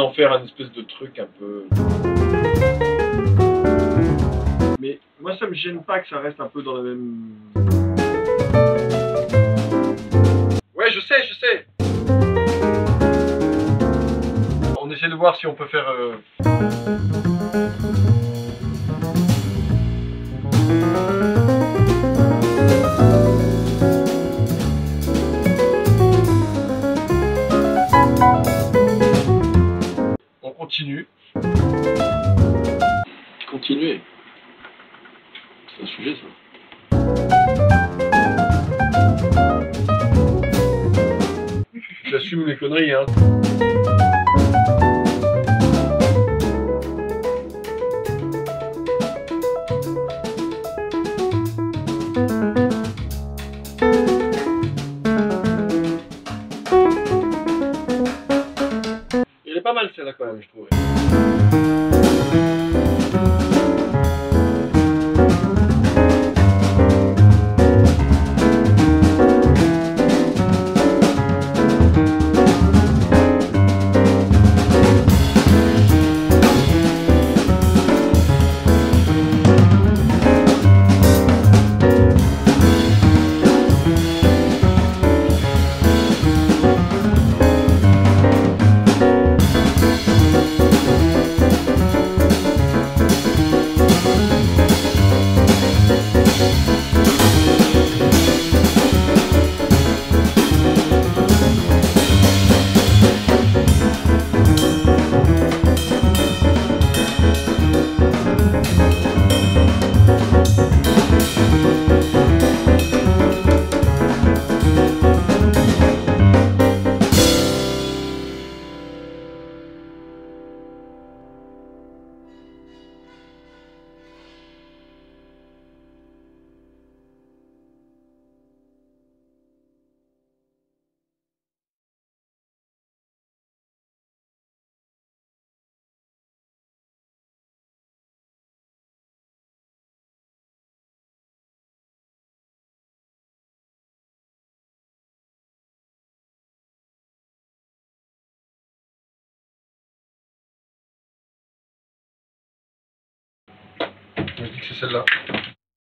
d'en faire un espèce de truc un peu... Mais moi ça me gêne pas que ça reste un peu dans la même... Ouais, je sais. On essaie de voir si on peut faire... On continue. Continuer. C'est un sujet, ça. J'assume les conneries, hein. Il est pas mal celle-là quand même, je trouve. Je dis que c'est celle-là.